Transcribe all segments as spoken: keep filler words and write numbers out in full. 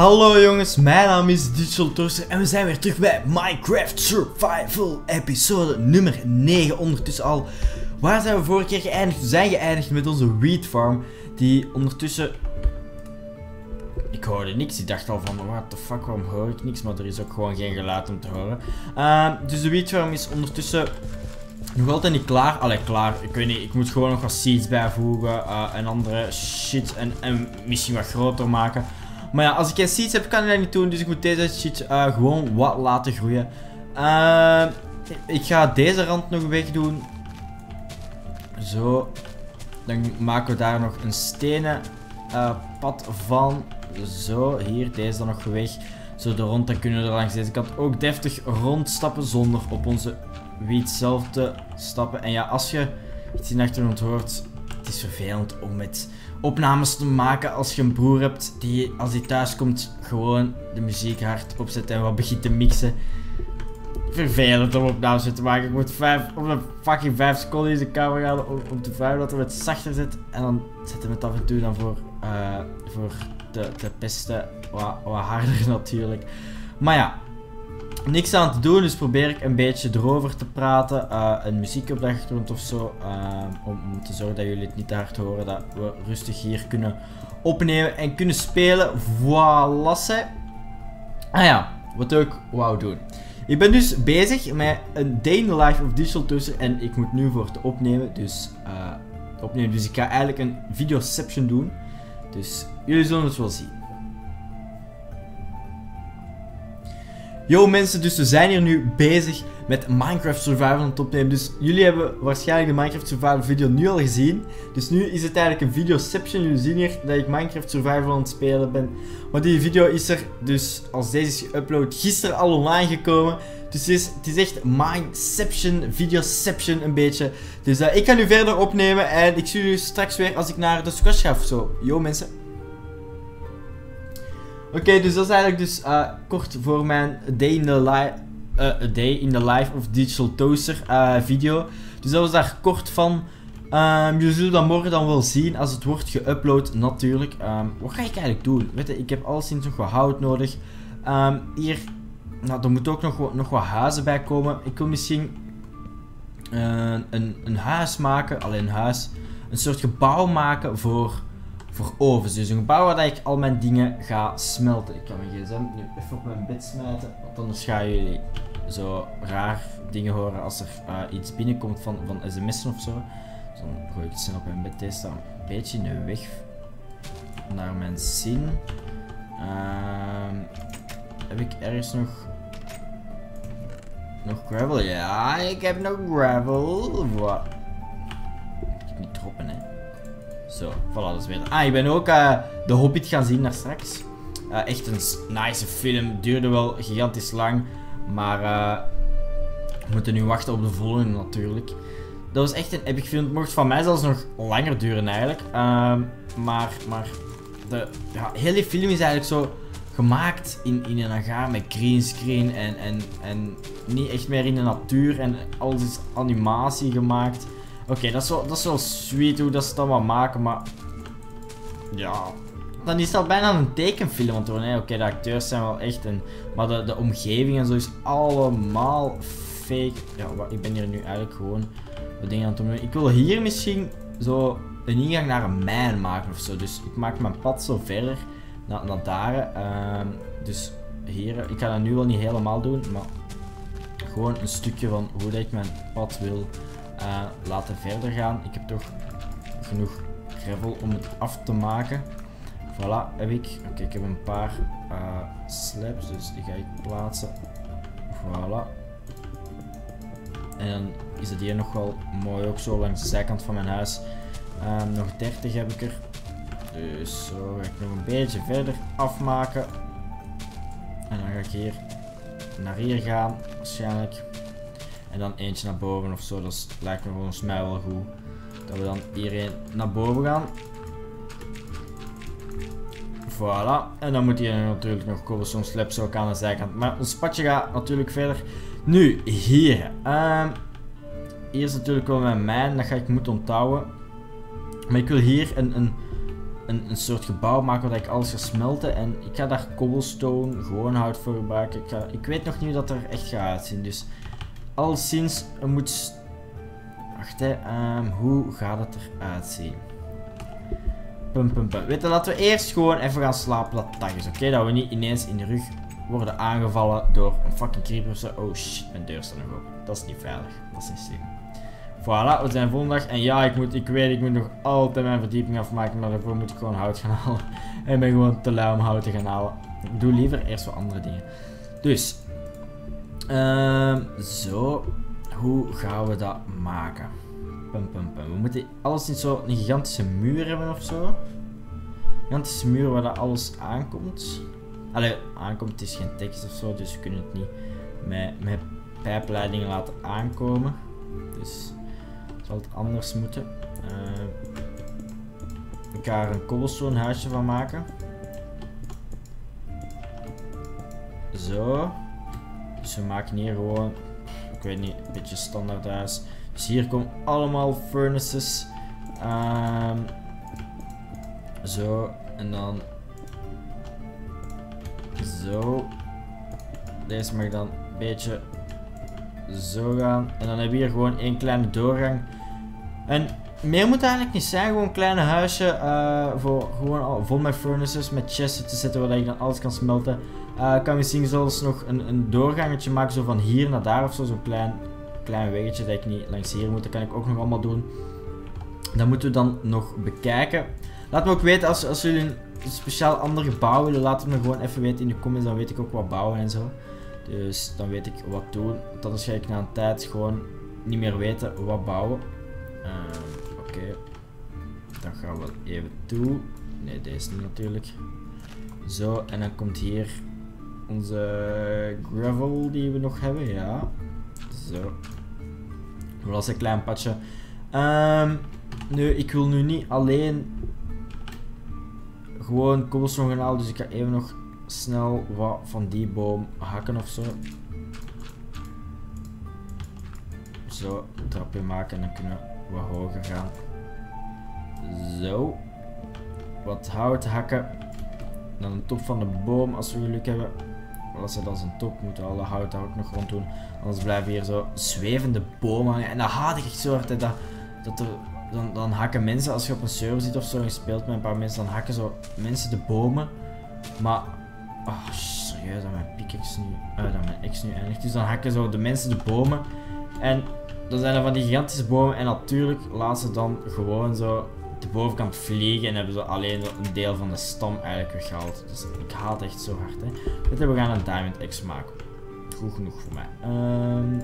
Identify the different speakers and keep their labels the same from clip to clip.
Speaker 1: Hallo jongens, mijn naam is Digital Toaster en we zijn weer terug bij Minecraft Survival episode nummer negen ondertussen al. Waar zijn we vorige keer geëindigd? We zijn geëindigd met onze wheat farm die ondertussen... Ik hoorde niks, ik dacht al van what the fuck, waarom hoor ik niks? Maar er is ook gewoon geen geluid om te horen. Uh, dus de wheat farm is ondertussen nog altijd niet klaar. Allee, klaar, ik weet niet, ik moet gewoon nog wat seeds bijvoegen uh, en andere shit en, en misschien wat groter maken. Maar ja, als ik geen seeds heb, kan ik dat niet doen. Dus ik moet deze shit uh, gewoon wat laten groeien. Uh, ik ga deze rand nog wegdoen. Zo. Dan maken we daar nog een stenen uh, pad van. Zo, hier, deze dan nog weg. Zo de rond, dan kunnen we er langs deze kant ook deftig rondstappen zonder op onze wiet zelf te stappen. En ja, als je iets in de achtergrond hoort, het is vervelend om met opnames te maken als je een broer hebt die, als hij thuis komt, gewoon de muziek hard opzet en wat begint te mixen. Vervelend om opnames te maken. Ik moet vijf, op een fucking vijf seconden in de camera gaan om, om te vragen dat we het zachter zet. En dan zetten we het af en toe dan voor, uh, voor te, te pesten. Wat, wat harder natuurlijk. Maar ja, niks aan te doen, dus probeer ik een beetje erover te praten. Uh, een muziek op de achtergrond of zo. Uh, om, om te zorgen dat jullie het niet te hard horen. Dat we rustig hier kunnen opnemen en kunnen spelen. Voilà. Ah ja, wat ik wou doen. Ik ben dus bezig met een day in the life of Digital Toaster. En ik moet nu voor te opnemen. Dus, uh, opnemen. Dus ik ga eigenlijk een videoception doen. Dus jullie zullen het wel zien. Yo mensen, dus we zijn hier nu bezig met Minecraft Survival aan het opnemen. Dus jullie hebben waarschijnlijk de Minecraft Survival video nu al gezien. Dus nu is het eigenlijk een videoception. Jullie zien hier dat ik Minecraft Survival aan het spelen ben. Maar die video is er dus, als deze is geüpload, gisteren al online gekomen. Dus het is, het is echt Mineception, videoception een beetje. Dus uh, ik ga nu verder opnemen en ik zie jullie straks weer als ik naar de squash ga of zo. Yo mensen. Oké, okay, dus dat is eigenlijk dus uh, kort voor mijn day in the life, uh, a day in the life of Digital Toaster uh, video. Dus dat was daar kort van. Um, jullie zullen dat morgen dan wel zien als het wordt geüpload natuurlijk. Um, wat ga ik eigenlijk doen? Weet je, ik heb alleszins nog wat hout nodig. Um, hier, nou, er moeten ook nog, nog wat huizen bij komen. Ik wil misschien uh, een, een huis maken, alleen een huis, een soort gebouw maken voor... Voor ovens, dus een gebouw waar ik al mijn dingen ga smelten. Ik ga mijn gsm nu even op mijn bed smijten, want anders gaan jullie zo raar dingen horen als er uh, iets binnenkomt van, van sms'en of zo. Dus dan gooi ik het snel op mijn bed. Deze staat een beetje in de weg naar mijn zin. Uh, heb ik ergens nog... Nog gravel? Ja, ik heb nog gravel. Wat? Ik heb niet droppen, hè. Zo, voilà, dat is beter. Ah, ik ben ook uh, The Hobbit gaan zien daar straks. Uh, echt een nice film. Duurde wel gigantisch lang. Maar uh, we moeten nu wachten op de volgende natuurlijk. Dat was echt een epic film. Het mocht van mij zelfs nog langer duren eigenlijk. Uh, maar maar de ja, hele film is eigenlijk zo gemaakt in, in een hangar met greenscreen. En, en, en niet echt meer in de natuur. En alles is animatie gemaakt. Oké, okay, dat, dat is wel sweet hoe dat ze het allemaal maken, maar... Ja... Dan is dat bijna een tekenfilm aan het worden. Oké, okay, de acteurs zijn wel echt een... Maar de, de omgeving en zo is allemaal fake. Ja, ik ben hier nu eigenlijk gewoon wat dingen aan het doen. Ik wil hier misschien zo een ingang naar een mijn maken of zo. Dus ik maak mijn pad zo verder naar, naar daar. Uh, dus hier... Ik ga dat nu wel niet helemaal doen, maar... Gewoon een stukje van hoe dat ik mijn pad wil... Uh, laten verder gaan. Ik heb toch genoeg gravel om het af te maken. Voilà, heb ik. Oké, okay, ik heb een paar uh, slabs, dus die ga ik plaatsen. Voilà. En dan is het hier nog wel mooi, ook zo langs de zijkant van mijn huis. Uh, nog dertig heb ik er. Dus zo ga ik nog een beetje verder afmaken. En dan ga ik hier naar hier gaan, waarschijnlijk. En dan eentje naar boven of zo, dat lijkt me volgens mij wel goed. Dat we dan hierheen naar boven gaan. Voilà. En dan moet hier natuurlijk nog cobblestone slabs ook aan de zijkant. Maar ons padje gaat natuurlijk verder. Nu, hier. Um, hier is natuurlijk wel mijn mijn, dat ga ik moeten onthouden. Maar ik wil hier een, een een, een soort gebouw maken waar ik alles ga smelten. En ik ga daar cobblestone, gewoon hout voor gebruiken. Ik, ga, ik weet nog niet hoe dat er echt gaat uitzien. Dus alleszins, er moet... Wacht hè, um, hoe gaat het eruit zien? Pum, pum, pum. Weet je, laten we eerst gewoon even gaan slapen dat het dag is, oké? Okay? Dat we niet ineens in de rug worden aangevallen door een fucking creeper of zo. Oh shit, mijn deur staat nog open. Dat is niet veilig. Dat is niet slim. Voilà, we zijn volgende dag. En ja, ik, moet, ik weet, ik moet nog altijd mijn verdieping afmaken. Maar daarvoor moet ik gewoon hout gaan halen. En ik ben gewoon te lui om hout te gaan halen. Ik doe liever eerst wat andere dingen. Dus. Um, zo. Hoe gaan we dat maken? Pum, pum, pum. We moeten alles niet zo een gigantische muur hebben of zo. Een gigantische muur waar dat alles aankomt. Allee, aankomt, het is geen tekst of zo, dus we kunnen het niet met, met pijpleidingen laten aankomen. Dus zal het anders moeten. Uh, ik ga er een cobblestone huisje van maken. Zo. Dus we maken hier gewoon, ik weet niet, een beetje standaard huis. Dus hier komen allemaal furnaces. Um, zo. En dan... Zo. Deze mag dan een beetje zo gaan. En dan hebben we hier gewoon één kleine doorgang. En meer moet eigenlijk niet zijn. Gewoon een kleine huisje. Uh, voor gewoon vol met furnaces. Met chests te zetten waar je dan alles kan smelten. Uh, ik kan misschien zelfs nog een, een doorgangetje maken. Zo van hier naar daar of zo. Zo'n klein, klein weggetje dat ik niet langs hier moet. Dat kan ik ook nog allemaal doen. Dat moeten we dan nog bekijken. Laat me ook weten als, als jullie een speciaal ander gebouw willen. Laat het me gewoon even weten in de comments. Dan weet ik ook wat bouwen en zo. Dus dan weet ik wat doen. Want anders ga ik na een tijd gewoon niet meer weten wat bouwen. Uh, Oké. Okay. Dan gaan we even toe. Nee, deze niet natuurlijk. Zo, en dan komt hier onze gravel die we nog hebben. Ja. Zo. Dat is een klein padje. Um, nu, ik wil nu niet alleen gewoon cobblestone gaan halen. Dus ik ga even nog snel wat van die boom hakken of zo. Zo, een trapje maken en dan kunnen we wat hoger gaan. Zo. Wat hout hakken. Dan de top van de boom als we geluk hebben. Als dat is een top, moeten we alle hout daar ook nog rond doen. Anders blijven hier zo zwevende bomen hangen. En dat haat ik echt zo hard. Hè, dat, dat er, dan, dan hakken mensen, als je op een server zit of zo en je speelt met een paar mensen, dan hakken zo mensen de bomen. Maar, oh serieus, dat mijn pickaxe nu, uh, dat mijn ex nu eindigt. Dus dan hakken zo de mensen de bomen. En dan zijn er van die gigantische bomen. En natuurlijk laten ze dan gewoon zo de bovenkant vliegen. En hebben ze alleen zo een deel van de stam eigenlijk weggehaald. Dus ik haat echt zo hard. Hè. Dit, we gaan een diamond axe maken. Goed genoeg voor mij. Um,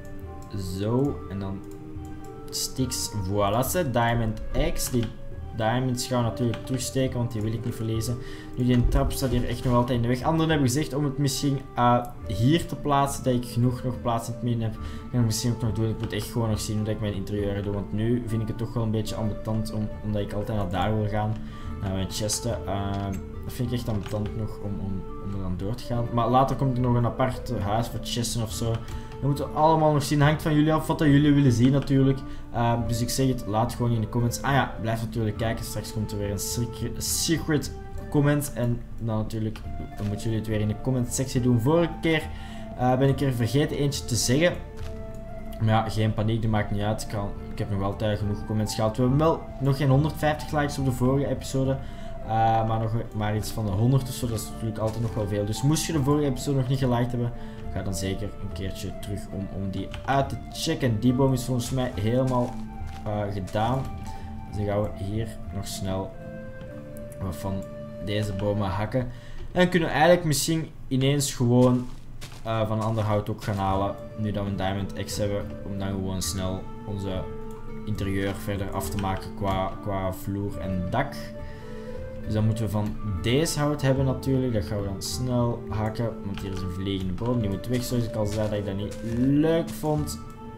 Speaker 1: zo. En dan sticks. Voilà. Diamond axe. Die diamonds gaan we natuurlijk terugsteken. Want die wil ik niet verliezen. Nu, die trap staat hier echt nog altijd in de weg. Anderen hebben gezegd om het misschien uh, hier te plaatsen. Dat ik genoeg nog plaats in het midden heb. Dat kan ik misschien ook nog doen. Ik moet echt gewoon nog zien hoe ik mijn interieur doe. Want nu vind ik het toch wel een beetje ambetant. Om, omdat ik altijd naar daar wil gaan. Naar mijn chesten. Uh, dat vind ik echt ambetant nog om, om, om er dan door te gaan. Maar later komt er nog een apart huis voor chesten of zo. Dat moeten we allemaal nog zien. Hangt van jullie af wat dat jullie willen zien natuurlijk. Uh, dus ik zeg het, laat gewoon in de comments. Ah ja, blijf natuurlijk kijken. Straks komt er weer een secret, secret comment. En dan natuurlijk, dan moeten jullie het weer in de comment sectie doen. Vorige keer uh, ben ik er vergeten eentje te zeggen. Maar ja, geen paniek, dat maakt niet uit. Ik, kan, ik heb nog altijd genoeg comments gehaald. We hebben wel nog geen honderdvijftig likes op de vorige episode. Uh, maar nog maar iets van de honderd of zo. Dat is natuurlijk altijd nog wel veel. Dus moest je de vorige episode nog niet geliked hebben, ga dan zeker een keertje terug om, om die uit te checken. Die boom is volgens mij helemaal uh, gedaan. Dus dan gaan we hier nog snel wat van deze bomen hakken. En dan kunnen we eigenlijk misschien ineens gewoon uh, van ander hout ook gaan halen. Nu dat we een diamond axe hebben. Om dan gewoon snel onze interieur verder af te maken qua, qua vloer en dak. Dus dan moeten we van deze hout hebben natuurlijk. Dat gaan we dan snel hakken. Want hier is een vliegende boom. Die moet weg zoals ik al zei dat ik dat niet leuk vond.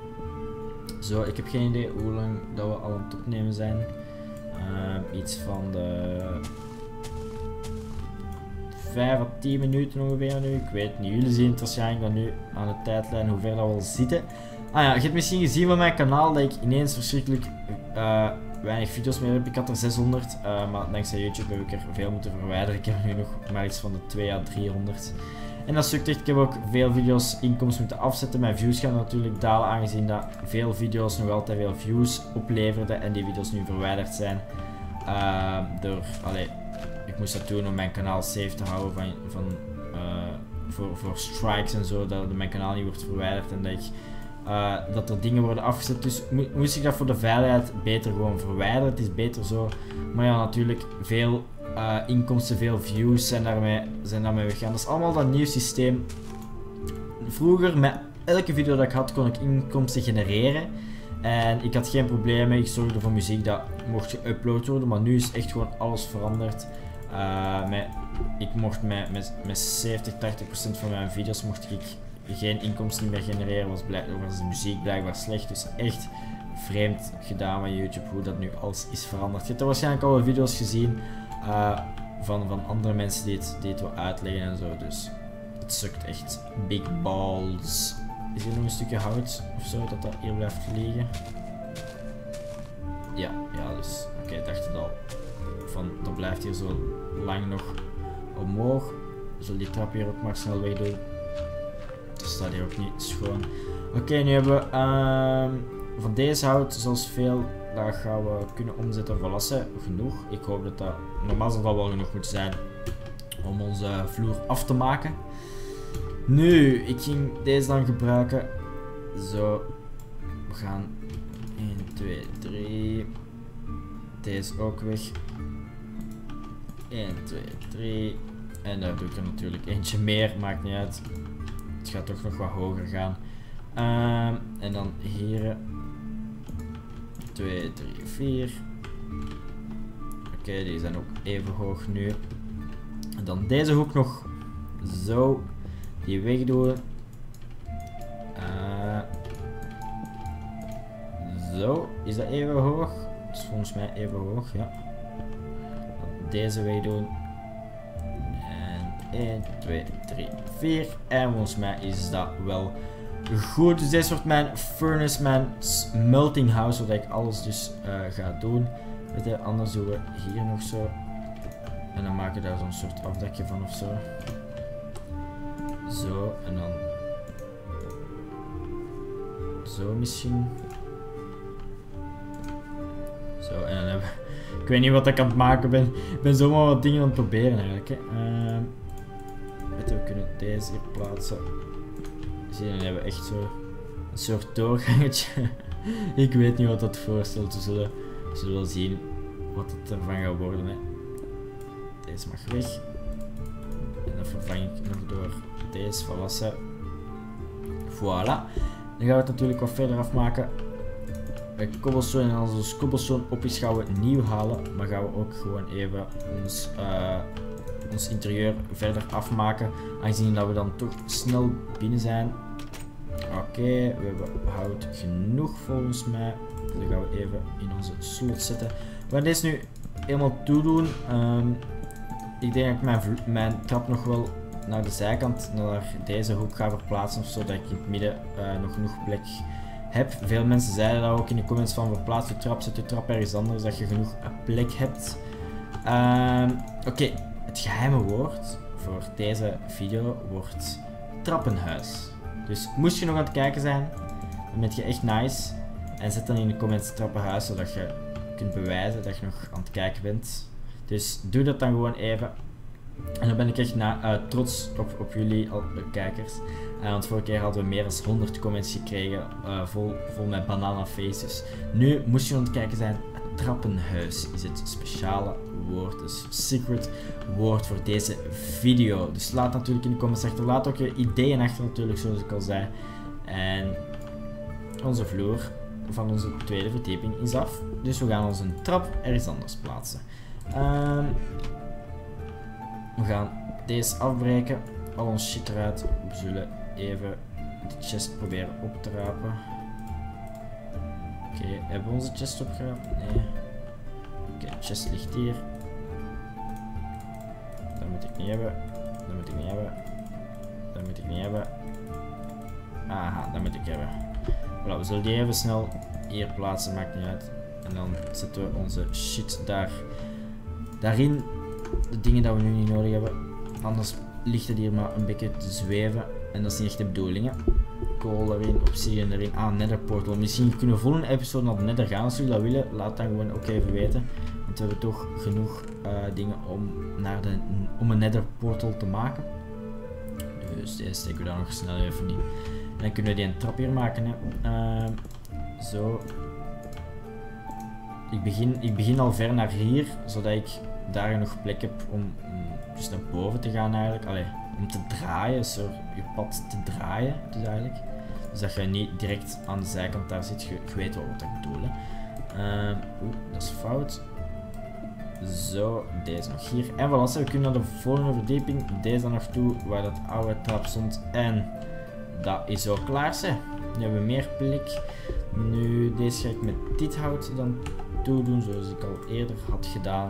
Speaker 1: Zo, ik heb geen idee hoe lang dat we al aan het opnemen zijn. Uh, iets van de vijf à tien minuten ongeveer nu. Ik weet het niet. Jullie zien het waarschijnlijk dan nu aan de tijdlijn hoe ver dat we al zitten. Ah ja, je hebt misschien gezien van mijn kanaal dat ik ineens verschrikkelijk uh, weinig video's meer heb. Ik had er zeshonderd, uh, maar dankzij YouTube heb ik er veel moeten verwijderen. Ik heb er nu nog maar iets van de tweehonderd à driehonderd. En dat sukt echt. Ik heb ook veel video's inkomsten moeten afzetten. Mijn views gaan natuurlijk dalen, aangezien dat veel video's nog altijd veel views opleverden en die video's nu verwijderd zijn. Uh, door, allee, ik moest dat doen om mijn kanaal safe te houden van, van, uh, voor, voor strikes en zo, dat mijn kanaal niet wordt verwijderd en dat, ik, uh, dat er dingen worden afgezet. Dus mo moest ik dat voor de veiligheid beter gewoon verwijderen. Het is beter zo. Maar ja, natuurlijk, veel uh, inkomsten, veel views zijn daarmee, zijn daarmee weggaan. Dat is allemaal dat nieuw systeem. Vroeger, met elke video dat ik had, kon ik inkomsten genereren. En ik had geen problemen, ik zorgde voor muziek dat mocht geüpload worden, maar nu is echt gewoon alles veranderd. Uh, met, ik mocht met, met, met zeventig tot tachtig procent van mijn video's mocht ik geen inkomsten meer genereren, was, blijk, was de muziek blijkbaar slecht. Dus echt vreemd gedaan met YouTube hoe dat nu alles is veranderd. Je hebt er waarschijnlijk al wel video's gezien uh, van, van andere mensen die het, die het wel uitleggen en zo, dus het sukt echt. Big balls. Is hier nog een stukje hout of zo dat dat hier blijft liggen? Ja, ja, dus oké, okay, ik dacht het al. Van, dat blijft hier zo lang nog omhoog. We zullen die trap hier ook maar snel weg doen. Dat staat hier ook niet schoon. Oké, okay, nu hebben we uh, van deze hout, zoals veel, dat gaan we kunnen omzetten voor lassen. Genoeg. Ik hoop dat dat, normaal zal dat wel genoeg moeten zijn om onze vloer af te maken. Nu, ik ging deze dan gebruiken. Zo. We gaan één, twee, drie. Deze ook weg. één, twee, drie. En daar doe ik er natuurlijk eentje meer, maakt niet uit. Het gaat toch nog wat hoger gaan. Um, en dan hier. twee, drie, vier. Oké, okay, die zijn ook even hoog nu. En dan deze hoek nog zo. Die wegdoen. Uh, zo, is dat even hoog? Dat is volgens mij even hoog, ja. Deze wegdoen. En één, twee, drie, vier. En volgens mij is dat wel goed. Dus deze wordt mijn furnace, mijn melting house, zodat ik alles dus uh, ga doen. Weet je, anders doen we hier nog zo. En dan maken we daar zo'n soort afdekje van of zo. Zo, en dan zo misschien. Zo, en dan hebben we... Ik weet niet wat ik aan het maken ben. Ik ben zomaar wat dingen aan het proberen eigenlijk. Hè. Uh, weet je, we kunnen deze hier plaatsen. Zie je, dan hebben we echt zo een soort doorgangetje. Ik weet niet wat dat voorstelt. We zullen, we zullen wel zien wat het ervan gaat worden. Hè. Deze mag weg. En dat vervang ik nog door deze verwassen. Voilà. Dan gaan we het natuurlijk wat verder afmaken. Bij cobblestone, en als ons cobblestone op is, gaan we nieuw halen. Maar gaan we ook gewoon even ons, uh, ons interieur verder afmaken. Aangezien dat we dan toch snel binnen zijn. Oké, okay, we hebben hout genoeg volgens mij. Dan gaan we even in onze slot zetten. We gaan deze nu helemaal toedoen. Um, ik denk dat ik mijn, mijn trap nog wel naar de zijkant, naar deze hoek ga verplaatsen of zo, dat ik in het midden uh, nog genoeg plek heb. Veel mensen zeiden dat ook in de comments van verplaats de trap, zet de trap ergens anders, dat je genoeg plek hebt. Uh, Oké, okay. Het geheime woord voor deze video wordt trappenhuis. Dus moest je nog aan het kijken zijn, dan ben je echt nice. En zet dan in de comments trappenhuis, zodat je kunt bewijzen dat je nog aan het kijken bent. Dus doe dat dan gewoon even. En dan ben ik echt na, uh, trots op, op jullie al, uh, kijkers. Uh, want vorige keer hadden we meer dan honderd comments gekregen. Uh, vol, vol met banana faces. Nu moest je aan het kijken zijn. Het trappenhuis is het speciale woord. Dus secret woord voor deze video. Dus laat natuurlijk in de comments achter. Laat ook je ideeën achter natuurlijk, zoals ik al zei. En onze vloer van onze tweede verdieping is af. Dus we gaan onze trap ergens anders plaatsen. Um, we gaan deze afbreken. Al ons shit eruit. We zullen even de chest proberen op te rapen. Oké, okay, hebben we onze chest opgeraapt? Nee. Oké, okay, de chest ligt hier. Dat moet ik niet hebben. Dat moet ik niet hebben. Dat moet ik niet hebben. Aha, dat moet ik hebben. Voilà, we zullen die even snel hier plaatsen, maakt niet uit. En dan zetten we onze shit daar, daarin. De dingen dat we nu niet nodig hebben. Anders ligt het hier maar een beetje te zweven. En dat is niet echt de bedoeling, hè. Kool erin, obsidian erin. Ah, nether portal. Misschien kunnen we volgende episode naar de nether gaan als jullie dat willen. Laat dan gewoon ook even weten. Want we hebben toch genoeg uh, dingen om, naar de, om een nether portal te maken. Dus deze steken we daar nog snel even in. En dan kunnen we die een trap hier maken, hè. Uh, zo. Ik begin, ik begin al ver naar hier, zodat ik daar genoeg plek heb om, om dus naar boven te gaan eigenlijk. Allee, om te draaien, zo je pad te draaien dus eigenlijk. Dus dat je niet direct aan de zijkant daar zit, je, je weet wel wat ik bedoel. Hè. Uh, Oeh, dat is fout. Zo, deze nog hier. En voilà, we kunnen naar de volgende verdieping. Deze dan nog toe, waar dat oude trap stond. En dat is ook klaar, hè. Nu hebben we meer plek. Nu, deze ga ik met dit hout dan toedoen, zoals ik al eerder had gedaan.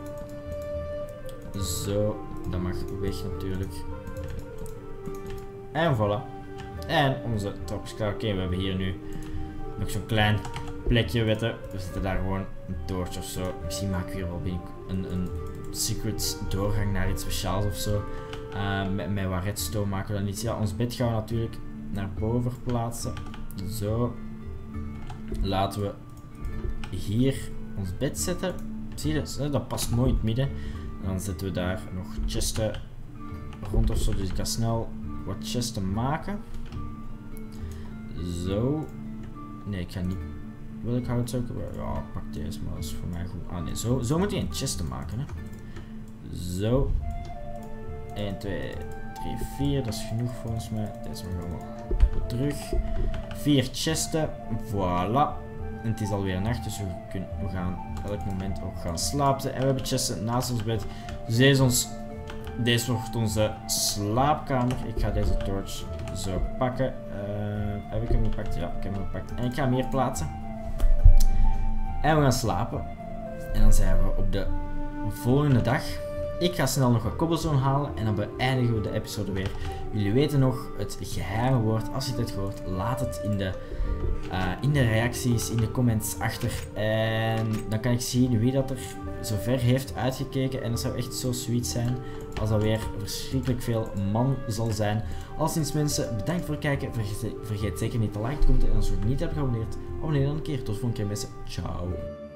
Speaker 1: Zo, dat mag weg natuurlijk. En voilà. En onze trap is klaar. Oké, okay, we hebben hier nu nog zo'n klein plekje, wetten. We zetten daar gewoon een doortje of zo. Misschien maken we hier wel een, een secret doorgang naar iets speciaals of zo. Uh, met, met wat redstone maken we dan iets. Ja, ons bed gaan we natuurlijk naar boven plaatsen. Zo. Laten we hier ons bed zetten. Zie je dat? Dat past mooi in het midden. En dan zetten we daar nog chesten rond of zo. Dus ik ga snel wat chesten maken. Zo. Nee, ik ga niet. Welk hout zou ik hebben? Ja, pak deze, maar dat is voor mij goed. Ah nee, zo, zo moet je een chesten maken. Hè. Zo. een, twee, drie, vier. Dat is genoeg volgens mij. Deze gaan we terug. vier chesten. Voilà. En het is alweer nacht, dus we, kunnen, we gaan elk moment ook gaan slapen. En we hebben chesten naast ons bed. Dus deze, is ons, deze wordt onze slaapkamer. Ik ga deze torch zo pakken. Uh, heb ik hem gepakt? Ja, ik heb hem gepakt. En ik ga hem hier plaatsen. En we gaan slapen. En dan zijn we op de volgende dag. Ik ga snel nog wat cobblestone halen en dan beëindigen we de episode weer. Jullie weten nog het geheime woord. Als je het hebt gehoord, laat het in de, uh, in de reacties, in de comments achter. En dan kan ik zien wie dat er zover heeft uitgekeken. En dat zou echt zo sweet zijn als dat weer verschrikkelijk veel man zal zijn. Alleszins mensen, bedankt voor het kijken. Vergeet, vergeet zeker niet te liken, te commenten. En als je nog niet hebt geabonneerd, abonneer dan een keer. Tot de volgende keer mensen. Ciao.